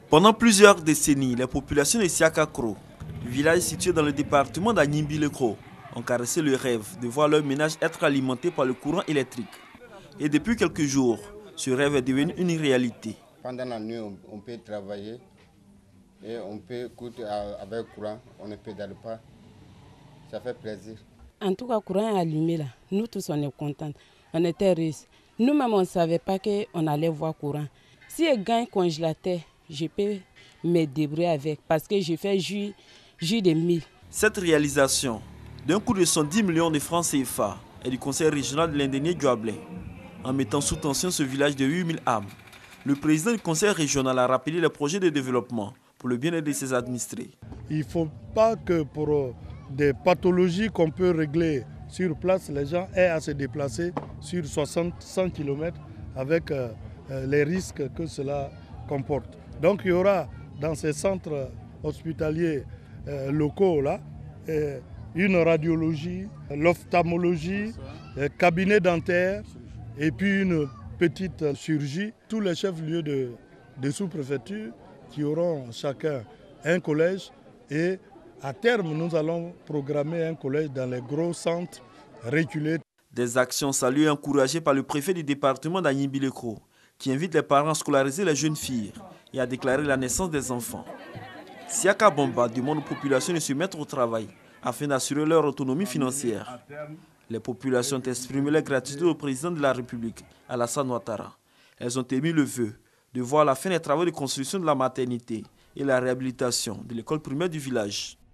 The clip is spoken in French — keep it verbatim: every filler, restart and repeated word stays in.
Pendant plusieurs décennies, les populations de Siakakro, village situé dans le département d'Anyimbilekro, ont caressé le rêve de voir leur ménage être alimenté par le courant électrique. Et depuis quelques jours, ce rêve est devenu une réalité. Pendant la nuit, on peut travailler et on peut écouter avec le courant, on ne pédale pas. Ça fait plaisir. En tout cas, le courant est allumé là. Nous tous, on est contents. On était riches. Nous-mêmes, on ne savait pas qu'on allait voir le courant. Si je gagne congélateur, je peux me débrouiller avec parce que je fais jus, jus de mille. Cette réalisation, d'un coût de cent dix millions de francs C F A, est du conseil régional de l'Indénié Djoablé. En mettant sous tension ce village de huit mille âmes, le président du conseil régional a rappelé les projets de développement pour le bien-être de ses administrés. Il ne faut pas que pour des pathologies qu'on peut régler sur place, les gens aient à se déplacer sur soixante à cent kilomètres avec euh, les risques que cela comporte. Donc il y aura dans ces centres hospitaliers euh, locaux là, euh, une radiologie, l'ophtalmologie, un cabinet dentaire et puis une petite chirurgie. Tous les chefs-lieux de, de sous-préfecture qui auront chacun un collège et à terme nous allons programmer un collège dans les gros centres reculés. Des actions saluées et encouragées par le préfet du département d'Anyimbilekro qui invite les parents à scolariser les jeunes filles et à déclarer la naissance des enfants. Siaka Bomba demande aux populations de se mettre au travail afin d'assurer leur autonomie financière. Les populations ont exprimé leur gratitude au président de la République, Alassane Ouattara. Elles ont émis le vœu de voir la fin des travaux de construction de la maternité et la réhabilitation de l'école primaire du village.